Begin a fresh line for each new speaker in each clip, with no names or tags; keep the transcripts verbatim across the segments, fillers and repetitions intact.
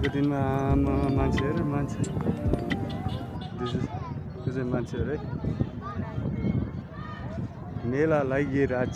मेलाको दिनमा आमा मान्छेहरू मान्छे त्यो चाहिँ मान्छेहरू है मेला लागिरहेछ।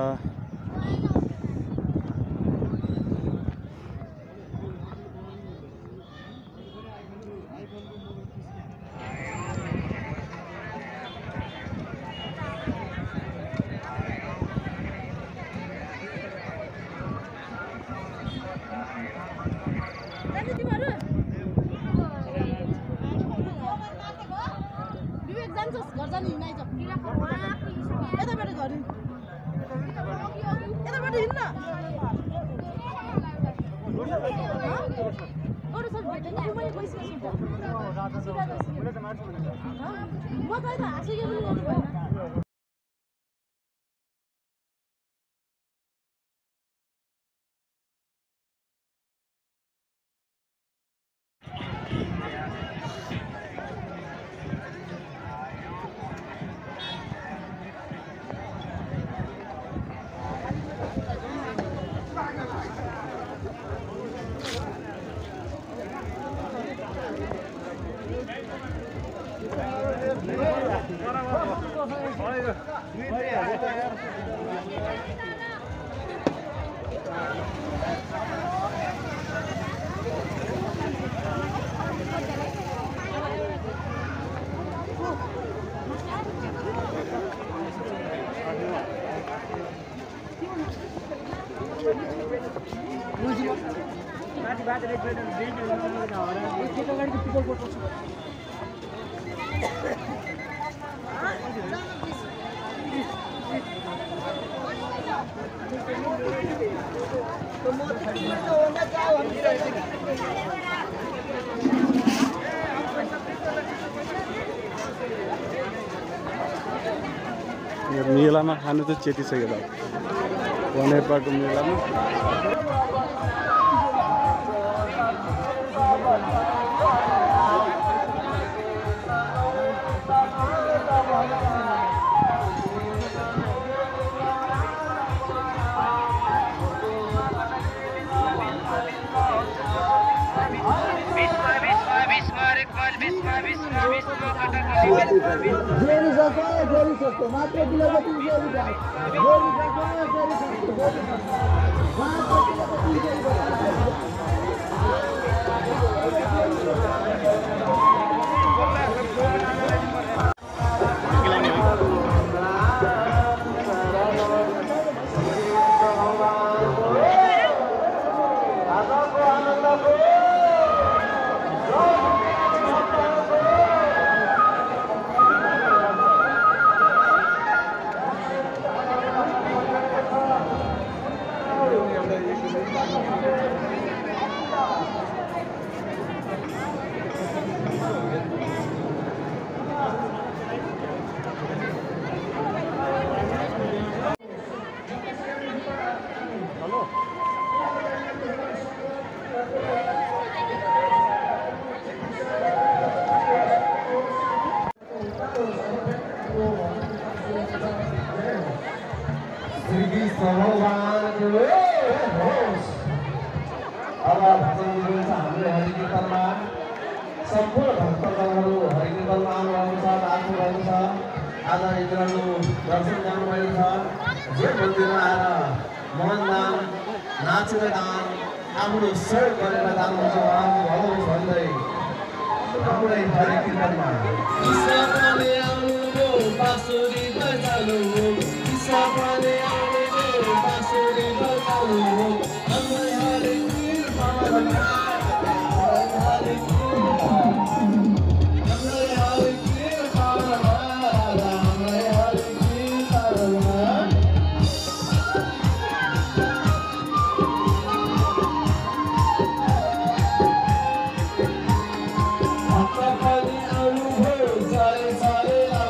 मेलामा खानु त चेतिसक्यो होला वनेपाको मेलामा।
जोडी सक्छ जोडी सक्छ मात्र किलोको तिन सय रुपियाँ जोडी सक्छ जोडी सक्छ जोडी सक्छ मात्र किलोको तिन सय सम्पूर्ण भक्तजनहरू हरिकीर्तनमा आउनुभएको छ, आउनुभएको छ। आज इन्द्रनु दर्शन गर्नुभएको छ। जे मन्दिरमा आएर मनदान नाचेर दान आफ्नो सहयोग गरेर जानुहुन्छ उहाँको भलो होस् भन्दै हाम्रै हरिकीर्तनमा ईशानले आउनु बाँसुरी बजाउनु ईशानले आउनु बाँसुरी बजाउनु हाम्रो हरिकीर्तनमा Sorry, sorry, sorry.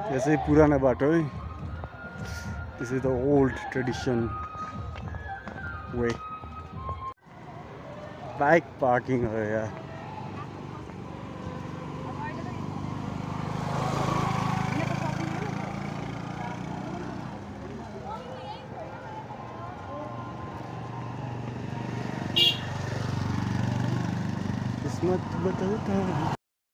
यसै पुरानो बाटो है This is the old tradition way. Bike parking हो यार किस्मत बदलता है